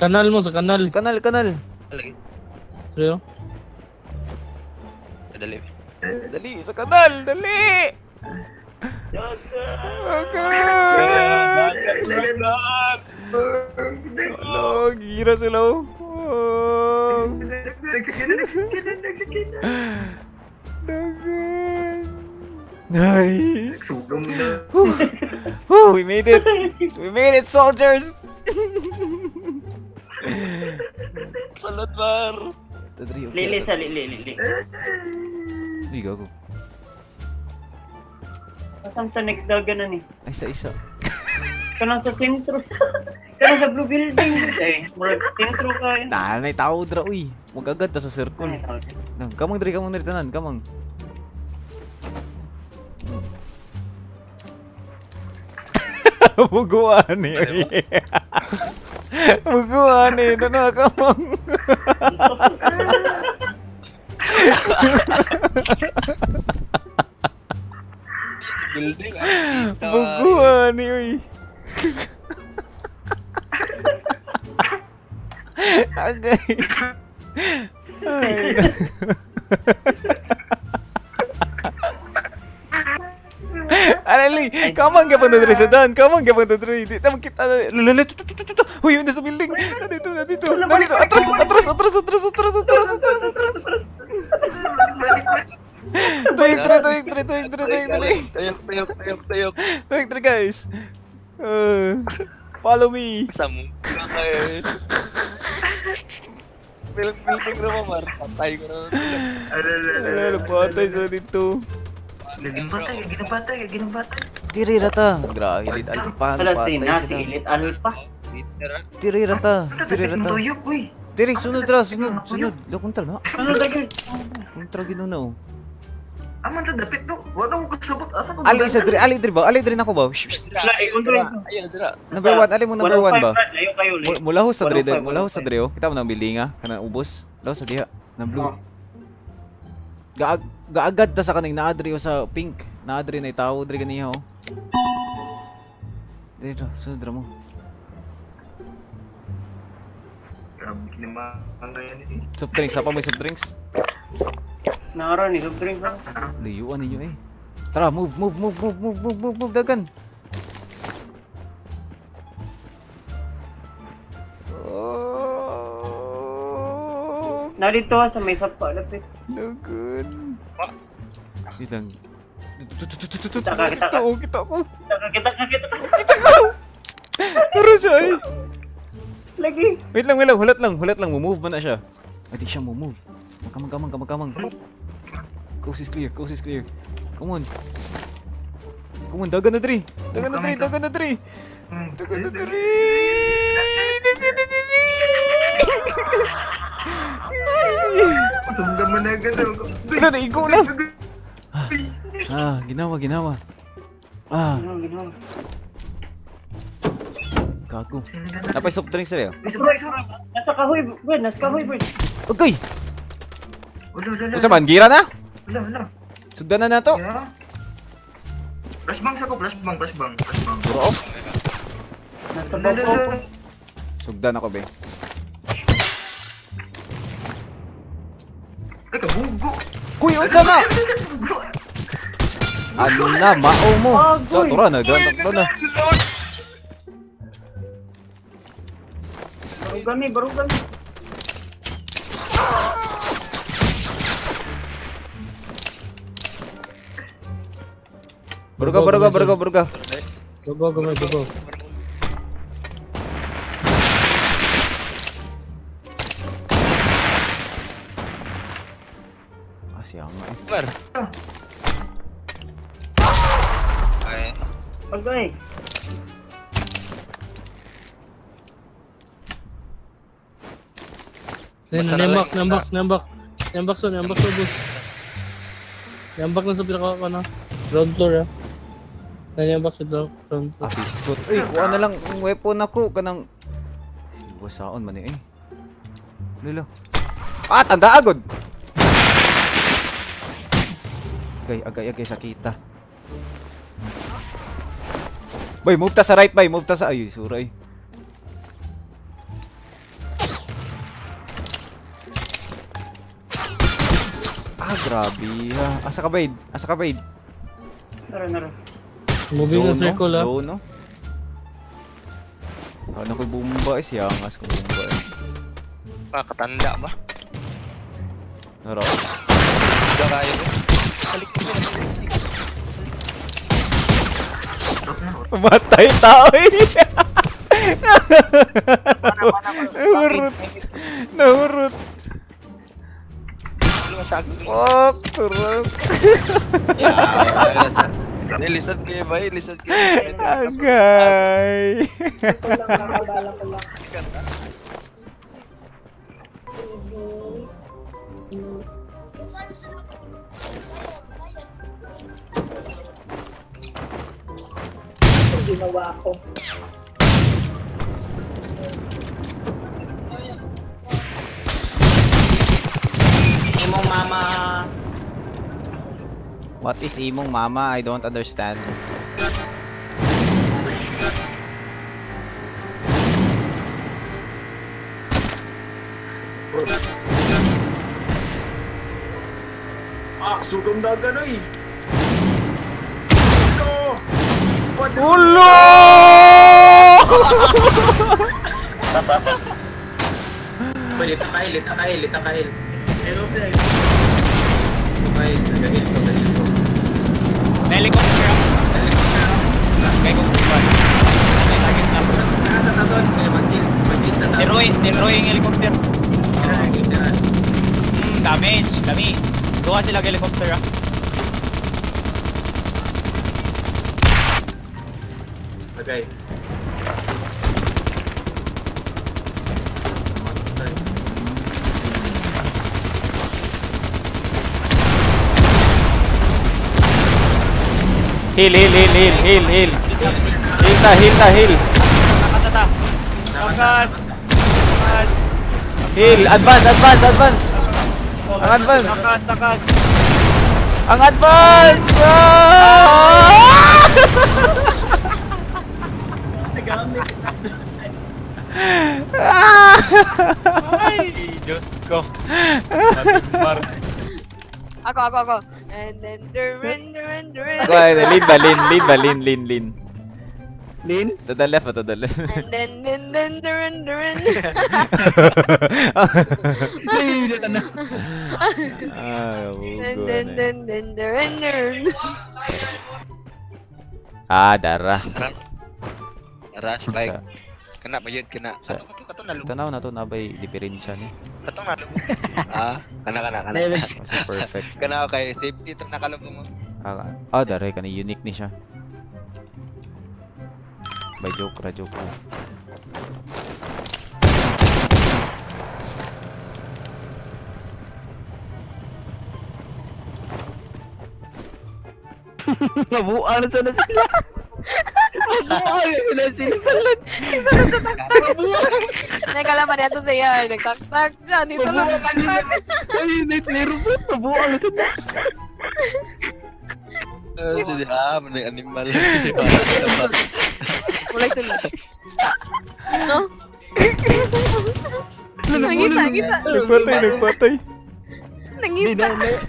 Kanal mo, sa kanal. Kanal. Lagi. Seryo? Dali. Dali, sa kanal, dali! Okay! Hello, gira sila. Dagan. Nice. We made it. We made it, soldiers. Salud, Bar. Lili sa lili. Ligaw ko. Kasam sa next dagan na ni. Ay, isa. Kanang sa sentro. Kanang sa blue building. Murag sentro ka. Nanay tao dra uy. Magagad ta sa circle. Nang kamang diri tanan, kamang. Buguan ni. Buguan ni, na kamang. Building Buguan ni uy. Agay. Ay. Alali, kamang ka pang diri sa dan, kamang ka pang diri. Di ta makita. Lala, huy, yun sa building. Nandito. Atras. Tuyok, guys. Follow me. Samu. Building na Mar. Patay ko na. Patay sa dito. Ginapatay. Tiri rata. Grabe, Elite Alpha. Palestina, si Elite Alpha. Tiri rata. Tuyok, uy. Tiri, sunod. Lakuntal na. Ano dagan? Kontra ginunaw. Aman ta dapit to. Wala ko kasabot asa ko. Ali diri ba? Ali diri nako ba? Wala, i-control. Ayun, dira. Number 1, ali mo number 1 ba? Layo kayo, layo. Mula ho sa diri oh. Kita mo nang bilinga, kana ubos. Daw sa diha, na blue. Gaagad ta sa kaning naadri sa pink. Naadri na itaw diri ganiha oh. Dito, sunod mo. Grabe kinamang yan eh. Soft drinks, apa may soft drinks? Nara ni soft drink ba? Liyuan ninyo eh. Tara, move dagan. Narito sa may sapa lapit. Dagan. Itang. Kita ko. Kita. Tara siya eh. Lagi. Wait lang, hulat lang, move man na siya. Ay, di siya move. Makamang. Coast is clear. Come on, dagan na diri. Sumda man agad ako. Naigo na. Ginawa. Ginawa. Gago. Napay soft drinks sa'yo? Nasa kahoy, bro. Okay! Wala. Usa man, gira na? Wala. Sugdan na to. Flashbang sako, flashbang. Bro off. Nasa bako. Sugdan ako, be. Ay, kabugo. Kuy, unsa na? Ano na, mao mo. Tura na, ganto na. Barugan. Baruga. Go. Siyang nga eh. Mar. Ay. Pagay. Nambak so boss. Nambak na sa pinaka ground floor ah. Nambak sa ground floor. Biskot. Uy, kuha na lang ang weapon ako kanang wasaon man eh. Lilo. Tanda agad. Agay sakita. Boy, move ta sa right, boy. Move ta sa ay, suray. Ah, grabe ha. Asa ka Bade? Asa ka Bade? Naro. Moving Zone, na circle ah. Zone, no? Ano ko bumba eh, siyangas ko bumba eh. Makatanda ba? Naro. Hindi kaya mo. Balik ko na. Matay tao eh. Nahurot. Nahurot. Fuck, turok. Lisod kayo ba? Lisod kayo. Agay. Ginawa ko. Imong mama. What is imong mama? I don't understand. Sugong dagan oy. Ulo! Lita kahil. Pero tayo. Ay, nagahil ko. Helicopter. Kaya ko kumpay. Target na. Sa tason, kaya mag-kill sa tason. Niroy yung helicopter. Literal. Damage. Dami. Doon sila helicopter ah. Okay. Heal. Heal ta. Nakatata. Takas. Heal. Advance. Ang advance. Takas. Ang advance! Ay, Diyos ko. Natumbar. Ako. And then Go ahead, lean ba? Lin? To the left. And then Ay, ka na. Dara. Rush bike. Kena ba yun? Kena. Kato na Tanaw na to na ba'y diferensya ni? Katong nalubog. Kana. Kasi perfect. Kana okay, safety itong nakalubog mo. Dara ka ni unique ni siya. By joke ra. Mabuan sana sila. Nagkalaman niya to siya. Nagtaktak siya. Dito lang nagtaktak. Ay, naitnero po. Mabuan sila. Sige, may animal. Mulai sunod. No? Nangita. Nagpatay. Nangita.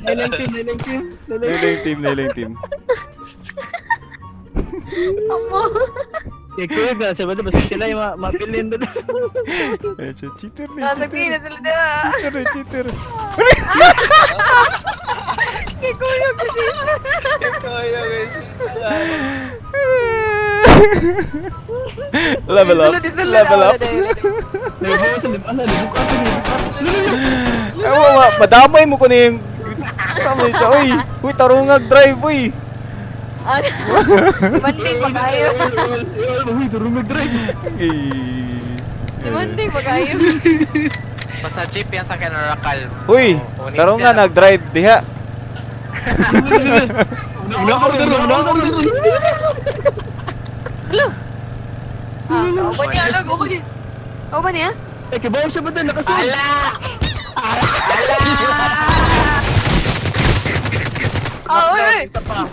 Nailang team. Amo. Kuya na, sabi na, basta sila yung mapilin doon. Cheater Nasagay na sila na. Cheater. Kay Kuya kasi. Level up. Madamay mo ko na yung samay siya, oy. Uy, tarungag drive, oy. Demanding pa kayo. Uy, tarungag drive. Demanding pa kayo. Basta jeep yan sa kanarakal. Uy, tarungan nag-drive diha. Kauban niya, kauban niya. Kibaw siya ba doon? Nakasunod. Uy!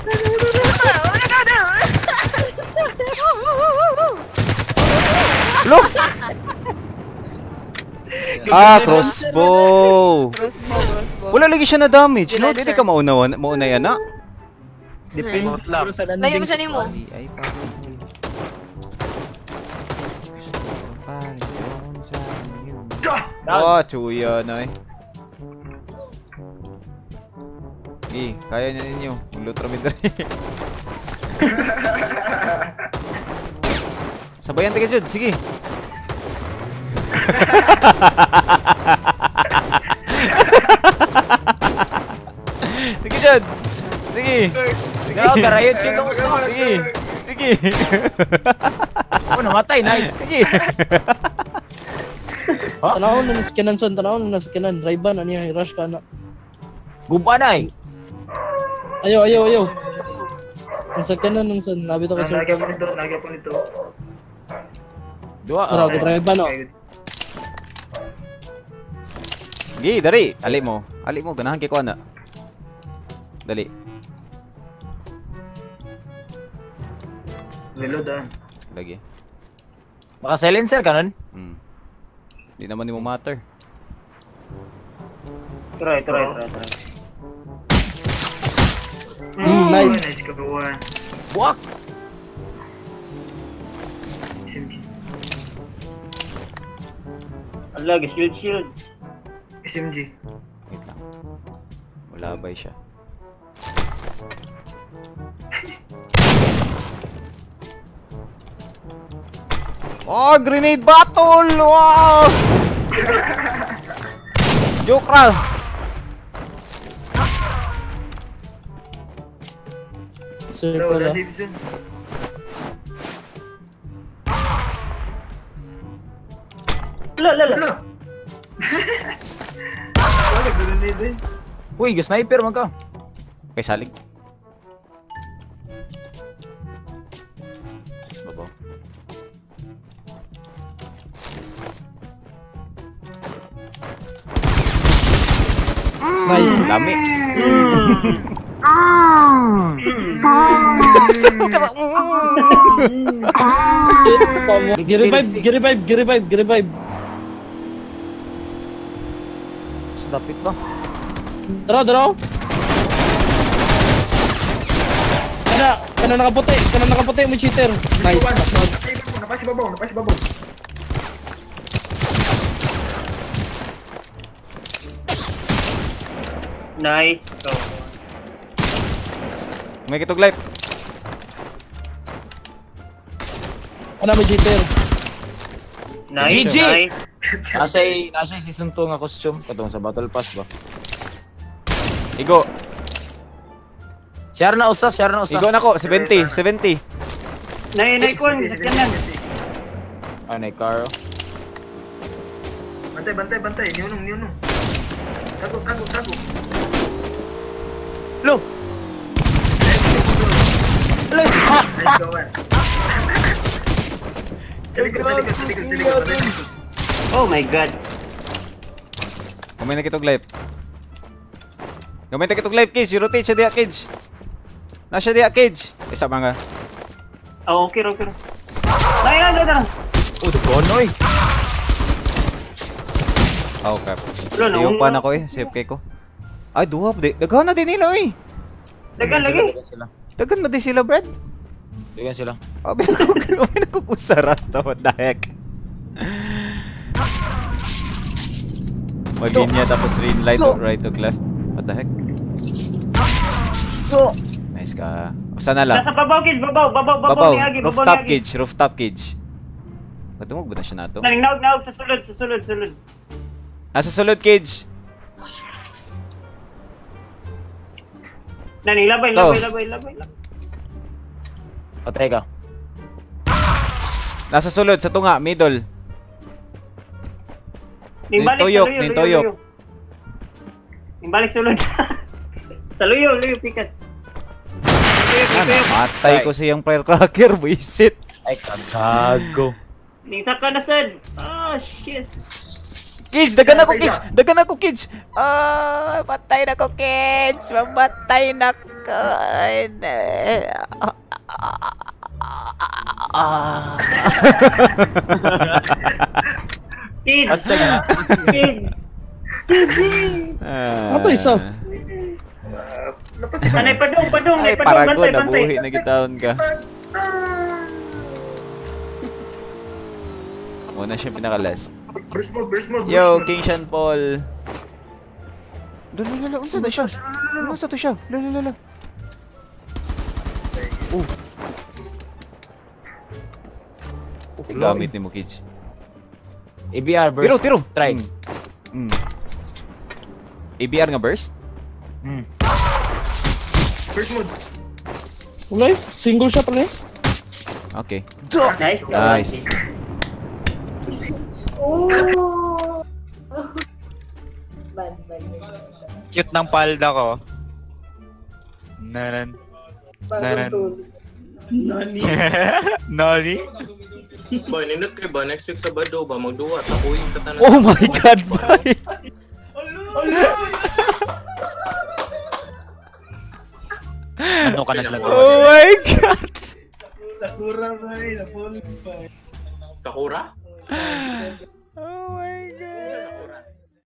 Look! Crossbow! Wala lagi siya na damage, no? Villager. Dili ka maunay ana. Depende lang. Layo mo siya nimo. Ay pa. Oh, chuya na eh. Kaya niya ninyo. Ulutramid rin. Sabayan tayo dyan, sige. Sige dyan. Sige. Sige. Karayot siya nung gusto. Sige. Sige. Oh, namatay, nice. Sige. Tanawon na sa kanan son, tanawon na sa kanan. Rayban ano yan, rush ka na. Gumpa na eh. Ayaw. Nasa kanan nung son, nabito ka sir. Lagi po nito. Dua. Tara, Rayban no. Sige, dari. Ali mo, ganahan kay ko ana. Dali. Reload ah. Lagi. Baka silencer ka nun? Hindi naman ni mo matter. Try. Nice. Nice kabuhan. Buwak! SMG. Ala, shield. SMG. Wait lang. Malabay siya. Oh, grenade battle! Wow! Joke ra! Sir Wala pala. Simpson. La. Wala grenade eh. Uy, sniper man ka. Okay, salig. Sus, babaw. Nice. Lami. Gi-revive. Sa dapit ba? Daraw. Kana nakaputi mo cheater. Nice. Napasi babaw. Nice. May kitog life. Kana mo cheater. Nice. GG! Nice. Nasa season 2 nga costume. Katong sa Battle Pass ba? Igo. Share na usa. Igo na ko. 70. Nay kuan sa kanan. Ay, Caro. Bantay. Niyunong. Tago. Lo! Nice kawan. Sa likod. Oh my god. Gamay na kitog life. Cage. Rotate siya diya, Cage. Nasa diya, Cage. Isa mga. Oh, okay. Nay. Oh, dugonoy. Okay. Wala na, Siyong pan ako eh. Save kay ko. Ay, duha. Daghan na din nila eh. Dagan lagi. Daghan ba din sila, Brad? Digan sila. Abi na ko kusarat to. What the heck? Malinya tapos green light right to left. What the heck? Nice ka. O sana lang. Nasa babaw kids, babaw ni Agi, Rooftop cage. Kadungog ba na siya nato? Naog sa sulod. Nasa sulod cage. Labay. Patay ka. Nasa sulod sa tunga, middle. Nimbalik Nintuyok. Nimbalik sulod. Sa luyo pikas. Matay ko siyang firecracker, buisit. Ay, kagago. Ning saka na sad. Ah, shit. Kids, dagan ako, kids. Patay na ko, kids. Mamatay na ko. Kids. Hashtag na. Kids. Ato isa. Anay padong, Ay, may padong, parago, bantay, nabuhi bantay. na gitaon ka. Muna siya pinaka-last. Yo, King Sean Paul. Lala, unsa na siya? Unsa to siya? Lala. Oh. Gamit ni mo, kids. ABR burst. Tiro. Try. ABR nga burst? First mode. Ulay, single shot rin. Okay. Nice. Nice. Oh. Bad. Cute ng palda ko. Naran. Bagong tool. Nani? Nani? Boy, nindot kayo ba? Next week sa Bado ba? Magduwa. Takuin ka tanan. Oh my God, boy! Ano ka na sila Oh my God! Sakura ba? Sakura? Oh my God!